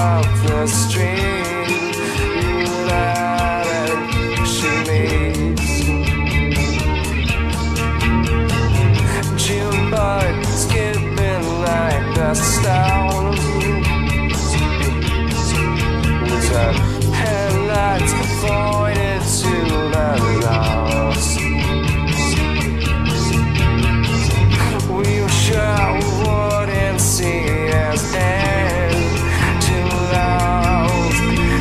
up the street, you let it, she leaves. Junebug skipping like the stone, with her headlights pointed to the lost. We were sure we wouldn't see us end too loud.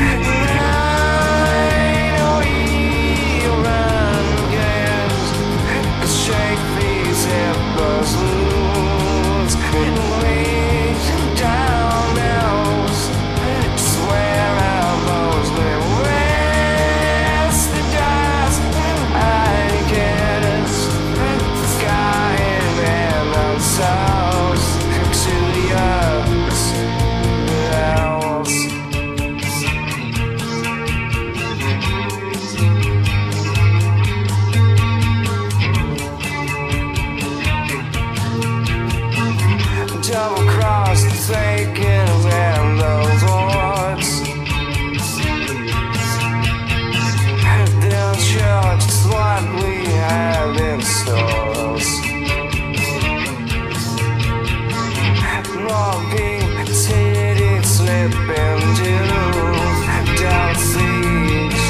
I know you run again, shake these hippos loose. Lay down those, swear elbows will rest the dust. I get it, the sky and the south to the earth else. Double cross the fakers and those words. They'll show just what we have in stores. More pink titties slipping down siege.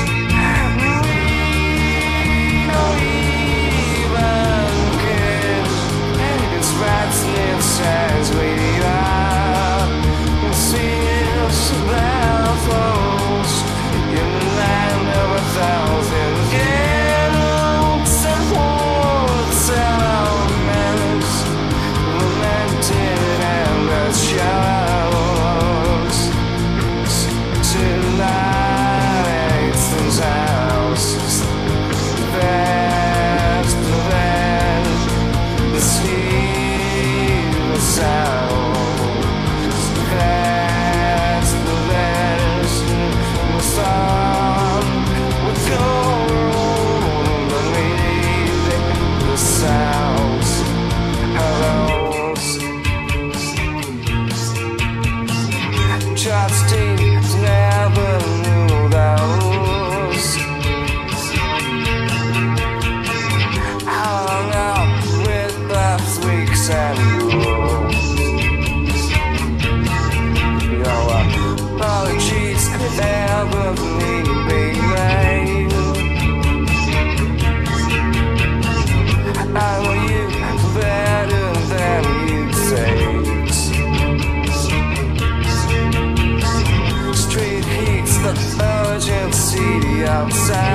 We don't even care. It's rats inside we are. Seals battles in the land of 1,000 gallons and woods elements, lamented and the shadows to lights and houses. That's the best, the sea, the sound. That's the best, the sun would go beneath the sounds of those. Trustees never knew those. Hung up with the tweaks and rules. Your apologies never need to be made. I know you better than you say. Street heats the urgency outside.